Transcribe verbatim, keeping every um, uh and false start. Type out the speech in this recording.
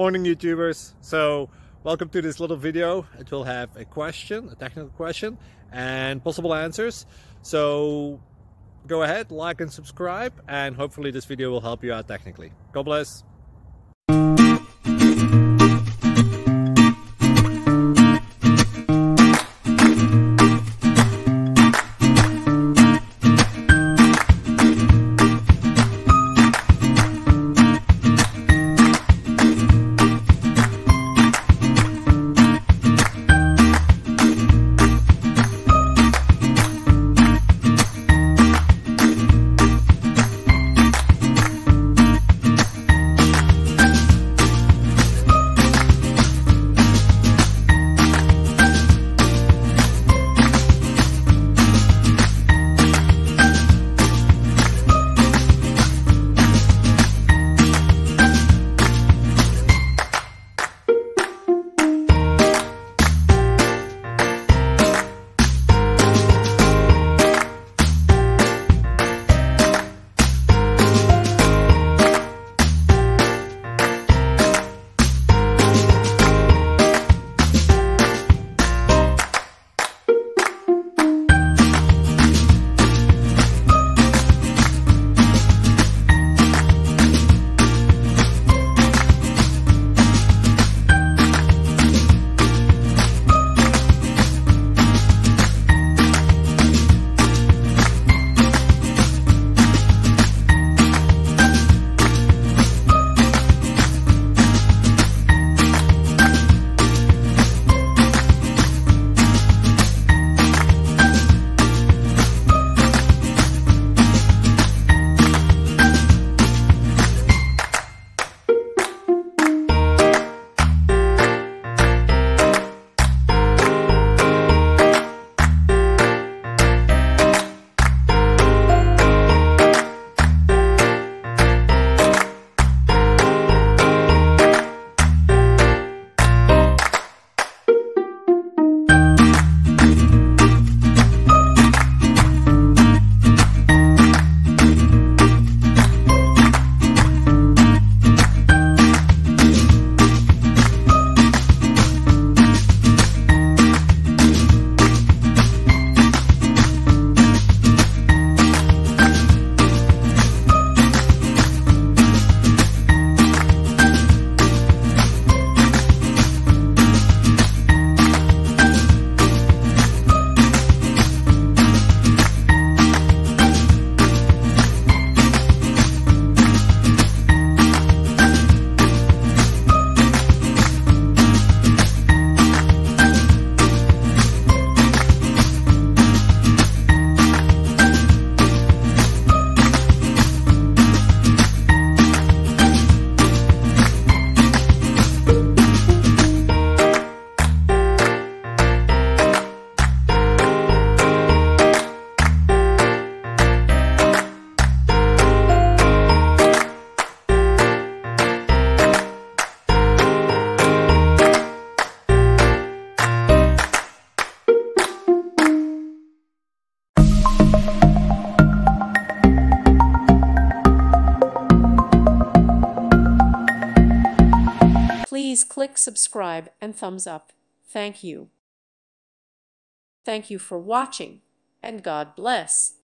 Morning YouTubers. So welcome to this little video. It will have a question, a technical question, and possible answers. So go ahead, like and subscribe, and hopefully this video will help you out technically. God bless. Please click subscribe and thumbs up. Thank you. Thank you for watching, and God bless.